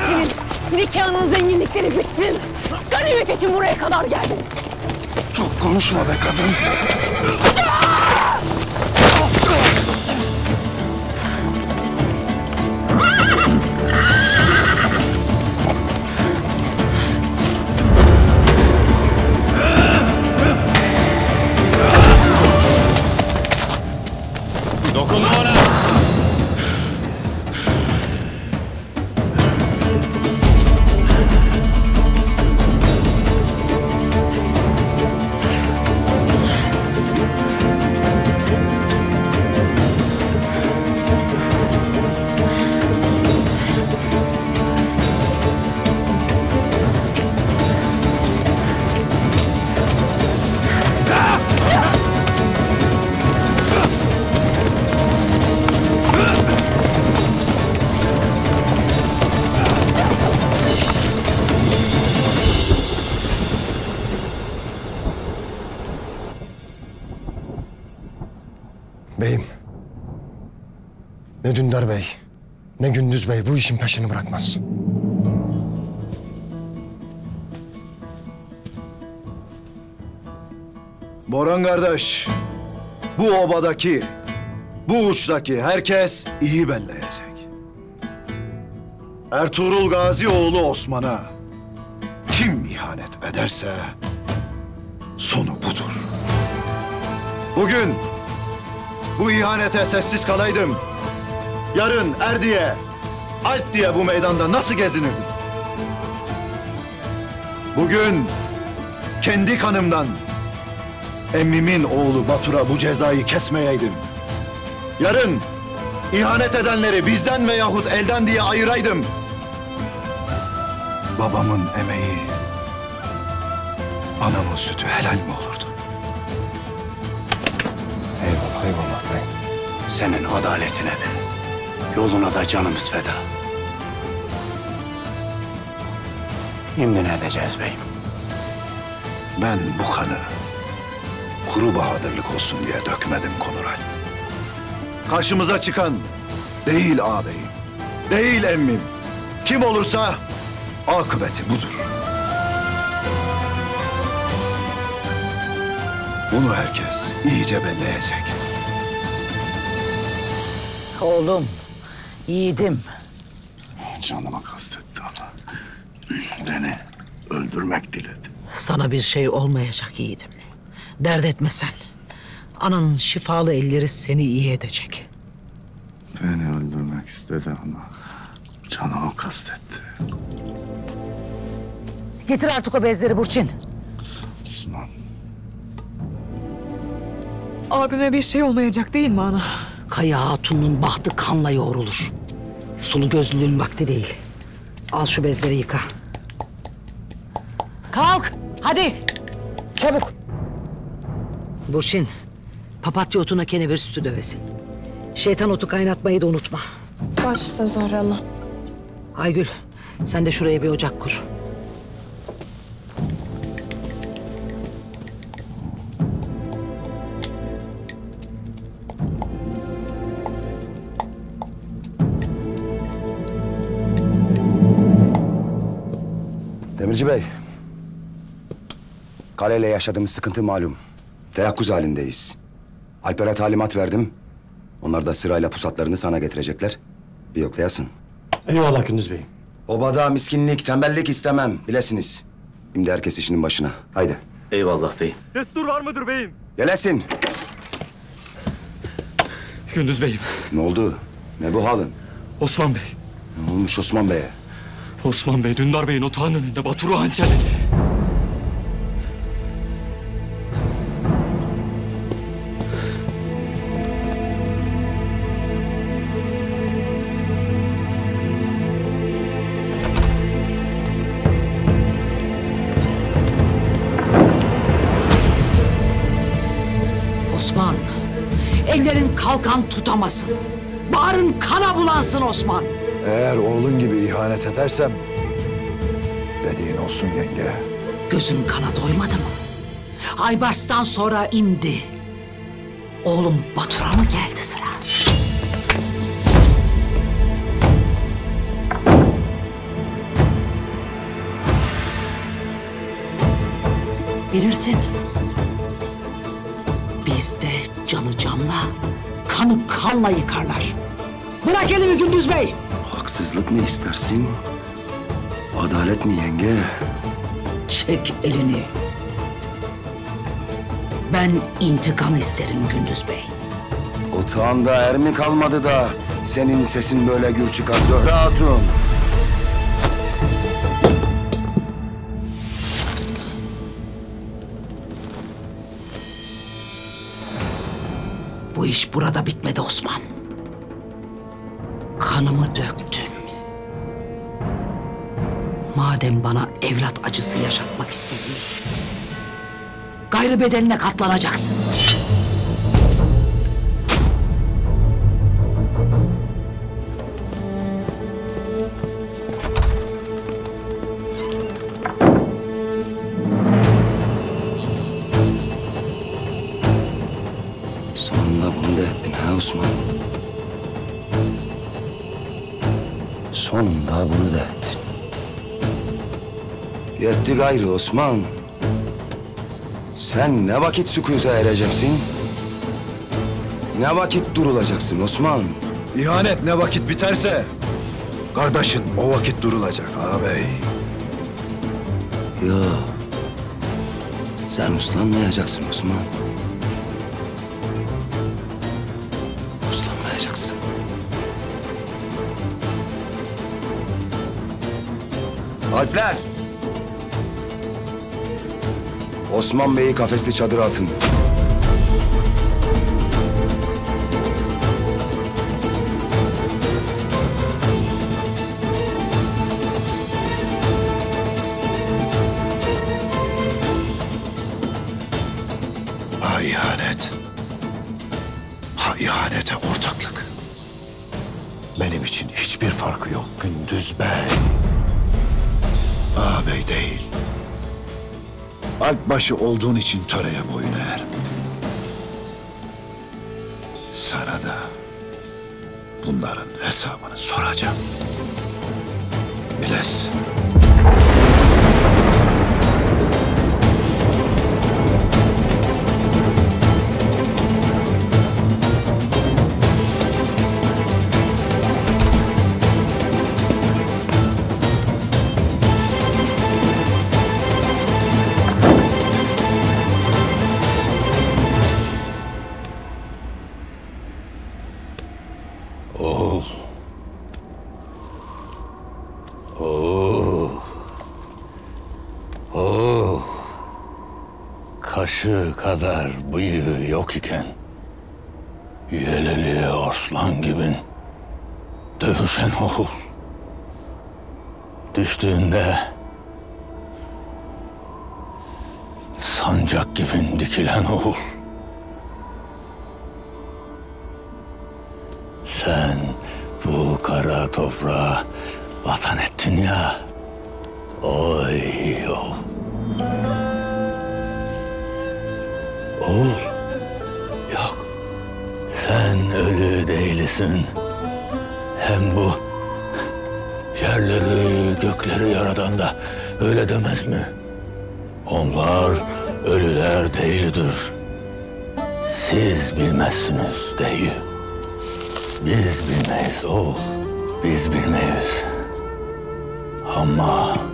Elçinin nikahının zenginlikleri bitsin. Ganimet için buraya kadar geldiniz. Çok konuşma be kadın. Dokunma ona! Beyim, ne Dündar Bey, ne Gündüz Bey bu işin peşini bırakmaz. Boran kardeş, bu obadaki, bu uçtaki herkes iyi belleyecek. Ertuğrul Gazi oğlu Osman'a kim ihanet ederse sonu budur. Bugün bu ihanete sessiz kalaydım. Yarın er diye, alp diye bu meydanda nasıl gezinirdim? Bugün kendi kanımdan emmimin oğlu Batur'a bu cezayı kesmeyeydim. Yarın ihanet edenleri bizden veyahut elden diye ayıraydım. Babamın emeği, anamın sütü helal mi olurdu? Eyvallah, eyvallah beyim. Senin adaletine de, yoluna da canımız feda. Şimdi ne edeceğiz beyim? Ben bu kanı kuru bahadırlık olsun diye dökmedim Konural. Karşımıza çıkan değil ağabeyim, değil emmim. Kim olursa akıbeti budur. Bunu herkes iyice belleyecek. Oğlum, yiğidim. Canıma kastetti ama beni öldürmek diledi. Sana bir şey olmayacak yiğidim. Dert etme sen. Ananın şifalı elleri seni iyi edecek. Beni öldürmek istedi ama canıma kastetti. Getir artık o bezleri Burçin. Osman. Abime bir şey olmayacak değil mi ana? Kaya Hatun'un bahtı kanla yoğrulur. Sulu gözlülüğün vakti değil. Al şu bezleri yıka. Kalk, hadi. Çabuk. Burçin, papatya otuna kenevir sütü dövesin. Şeytan otu kaynatmayı da unutma. Baş üstüne Zahra Allah. Aygül, sen de şuraya bir ocak kur. Demirci Bey, kaleyle yaşadığımız sıkıntı malum. Teyakkuz halindeyiz. Alper'e talimat verdim. Onlar da sırayla pusatlarını sana getirecekler. Bir yoklayasın. Eyvallah Gündüz Bey. Obada miskinlik, tembellik istemem, bilesiniz. Şimdi herkes işinin başına. Haydi. Eyvallah beyim. Destur var mıdır beyim? Gelesin. Gündüz beyim, Ne oldu? Ne bu halin? Osman Bey. Ne olmuş Osman Bey'e? Osman Bey, Dündar Bey'in otağın önünde Batur'u hançerledi. Osman, ellerin kalkan tutamasın. Bağrın kana bulansın Osman. Eğer oğlun gibi ihanet edersem dediğin olsun yenge. Gözün kana doymadı mı? Aybars'tan sonra imdi. Oğlum Batur'a mı geldi sıra? Bilirsin. Bizde canı canla, kanı kanla yıkarlar. Bırak elimi Gündüz Bey. Haksızlık mı istersin? Adalet mi yenge? Çek elini. Ben intikam isterim Gündüz Bey. Otağında er mi kalmadı da senin sesin böyle gür çıkar Zöhre Hatun? Bu iş burada bitmedi Osman. Kanımı döktüm. Madem bana evlat acısı yaşatmak istedin, gayrı bedeline katlanacaksın. Sonunda bunu da ettin ha Osman. Sonunda bunu da ettin. Yetti gayrı Osman. Sen ne vakit sükuta ereceksin? Ne vakit durulacaksın Osman? İhanet ne vakit biterse kardeşin o vakit durulacak ağabey. Yo. Sen uslanmayacaksın Osman. Uslanmayacaksın. Alpler! Osman Bey'i kafesli çadıra atın. Ha ihanet. Ha ihanete ortaklık. Benim için hiçbir farkı yok Gündüz Bey. Ağabey değil. Alpbaşı olduğun için töreye boyun eğerim. Sana da bunların hesabını soracağım. Bilesin. Oğul. Oğul. Oğul. Kaşı kadar bıyığı yok iken yeleli aslan gibin dövüşen oğul. Düştüğünde sancak gibin dikilen oğul. Sen bu kara toprağa vatan ettin ya. Oy oğul. Oğul. Yok. Sen ölü değilsin. Hem bu yerleri gökleri yaradan da öyle demez mi? Onlar ölüler değildir. Siz bilmezsiniz değil. Biz bilmeyiz oğul, biz bilmeyiz. Ama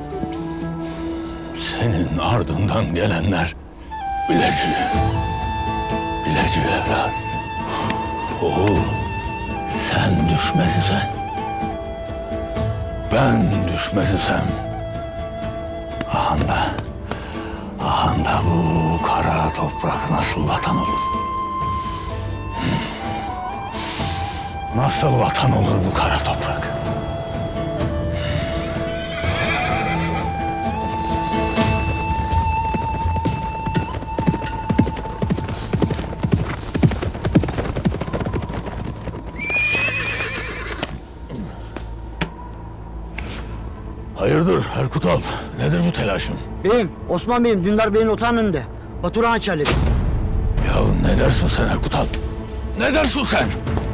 senin ardından gelenler bileci, bileci evlat. Oğul, sen düşmez isen, ben düşmez isem, ahanda bu kara toprak nasıl vatan olur? Nasıl vatan olur bu kara toprak? Hayırdır Erkut Alp? Nedir bu telaşın? Beyim, Osman Bey'im Dündar Bey'in otağının önünde. Batur Hançerli. Ya ne dersin sen Erkut Alp? Ne dersin sen?